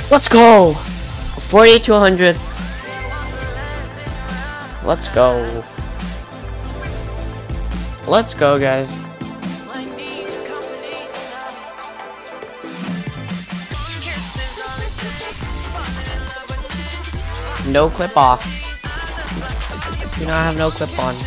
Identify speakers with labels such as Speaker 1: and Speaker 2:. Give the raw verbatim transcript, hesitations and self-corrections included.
Speaker 1: Let's go! forty to one hundred. Let's go. Let's go, guys. No clip off. Do not have no clip on.